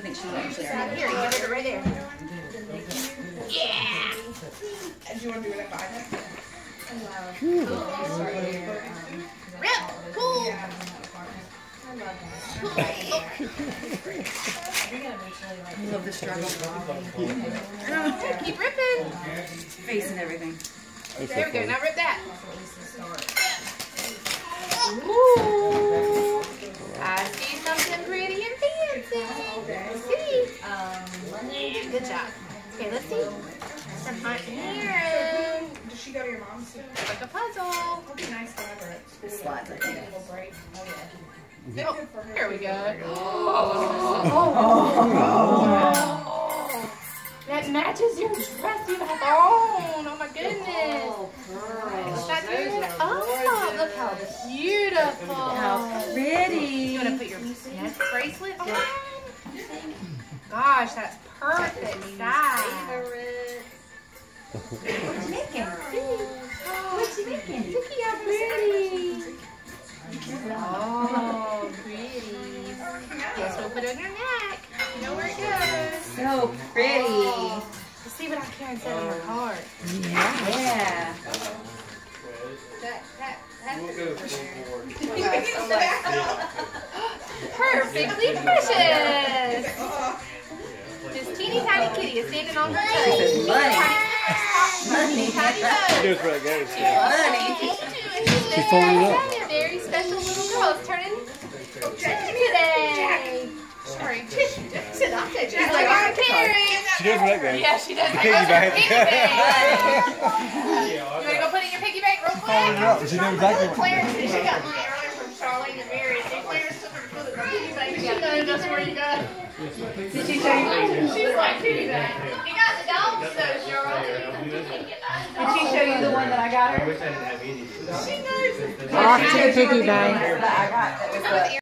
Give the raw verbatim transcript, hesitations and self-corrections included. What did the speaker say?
really think she's actually already. Here, you give it right there. Yeah! Do you want to do it at five? Rip! Cool! I love the struggle. Keep ripping. Face and everything. There we go. Now rip that. Ooh. I see something pretty and fancy. See? Yeah, good job. Okay, let's see. Some hot here. Does she go to your mom's too? Like a puzzle. It'll be nice to have her. It slides like that. Oh, here we go. Oh. That matches your dress you have on. Oh my goodness. Is that good? Oh, look how beautiful. How pretty. You want to put your neck bracelet on? Gosh, that's perfect size. What you making? What you making? Look how pretty. Oh, pretty. Yes, we'll put it on your neck. You know where it goes. So pretty. Oh. Let's see what I can set in your card. Yeah. That, that, that's perfectly precious. This teeny tiny kitty is standing on her toes. This is money. Money. Tiny toes. She knows where it goes. Money. She's folding it up. A very special little girl is turning today. Sorry. She's like, I'm carrying. She knows where that goes. Yeah, she does. The piggy bank. Piggy bank. You want to go put it in your piggy bank real quick? Folding it up. She knows exactly what. Clarence, she got money earlier from Charlene and Mary. And Clarence took her to put it in the piggy bank. She knows that's where you got it. Did she show you? She's like, piggy bank. You got the dog, so Charlene. Did she show you the one that I got her? She knows. Off to the piggy bank. I got that was the